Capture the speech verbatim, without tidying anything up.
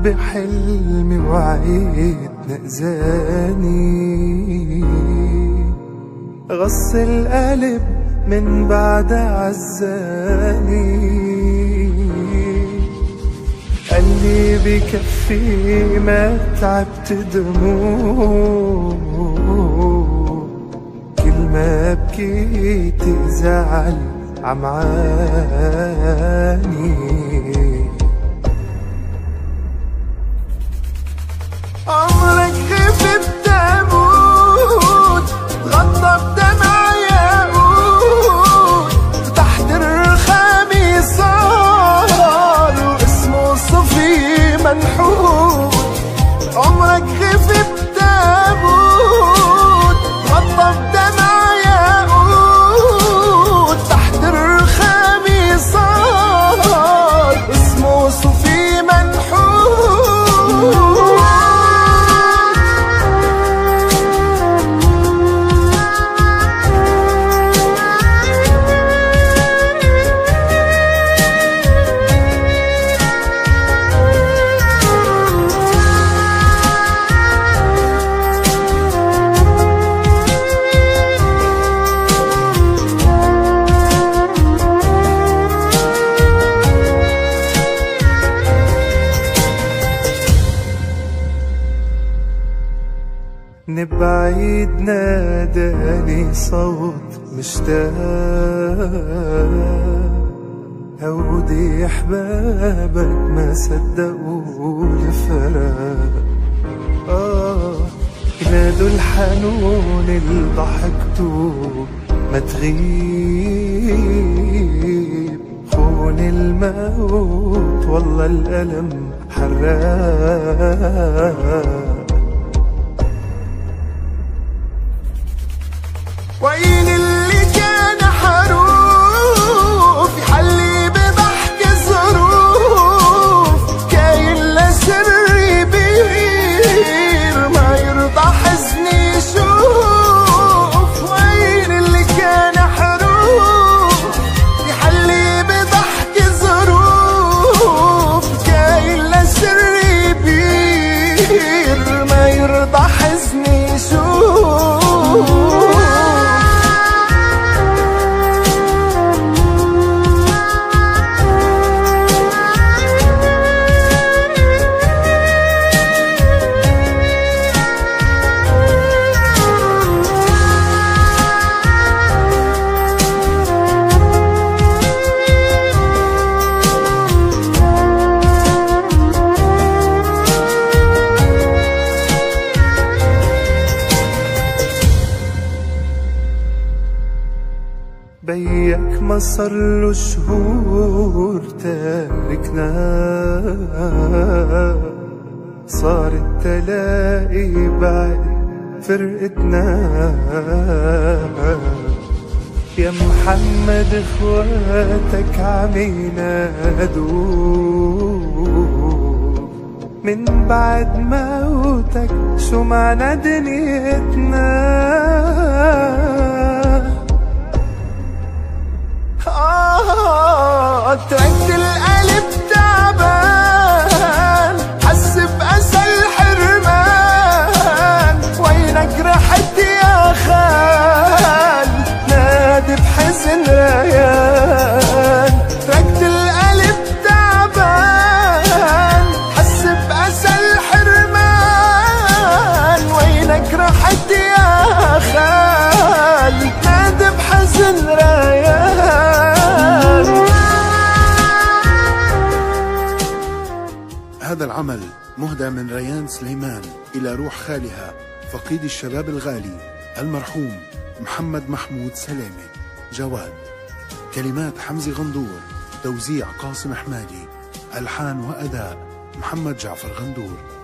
بحلمي وعيد نأذاني، غص القلب من بعد عزاني، قال لي بكفي ما تعبت دموع، كل ما بكيت زعل عمعاني. عمرك خفت تموت غطى بدمع ياقوت، تحت الرخامي صار واسمه صفي منحوت. عمرك خفت تموت غطى بدمع ياقوت، تحت الرخامي صار اسمه صفي منحوت. نبعيد ناداني صوت مشتاق، هودي احبابك ما صدقوا الفراق. آه نادوا الحنون اللي ضحكته ما تغيب، خون الموت والله الألم حراق. وين اللي كان حروف يحلي بضحك ظروف، كاين لسر بير ما يرضى حزني يشوف. وين اللي كان حروف يحلي بضحك ظروف، كاين لسر بير ما يرضى حزني يشوف. بيك ما صارله شهور تاركنا، صارت تلاقي بعد فرقتنا. يا محمد اخواتك عم ينادوك، من بعد موتك شو معنى دنيتنا. آه تركت القلب تعبان، حس بأسى الحرمان. وينك رحت يا خال نادي بحزن ريان. تركت القلب تعبان، حس بأسى الحرمان. وينك رحت يا خال نادي بحزن ريان. هذا العمل مهدى من ريان سليمان إلى روح خالها فقيد الشباب الغالي المرحوم محمد محمود سلامة جواد. كلمات حمزة غندور، توزيع قاسم حمادي، ألحان وأداء محمد جعفر غندور.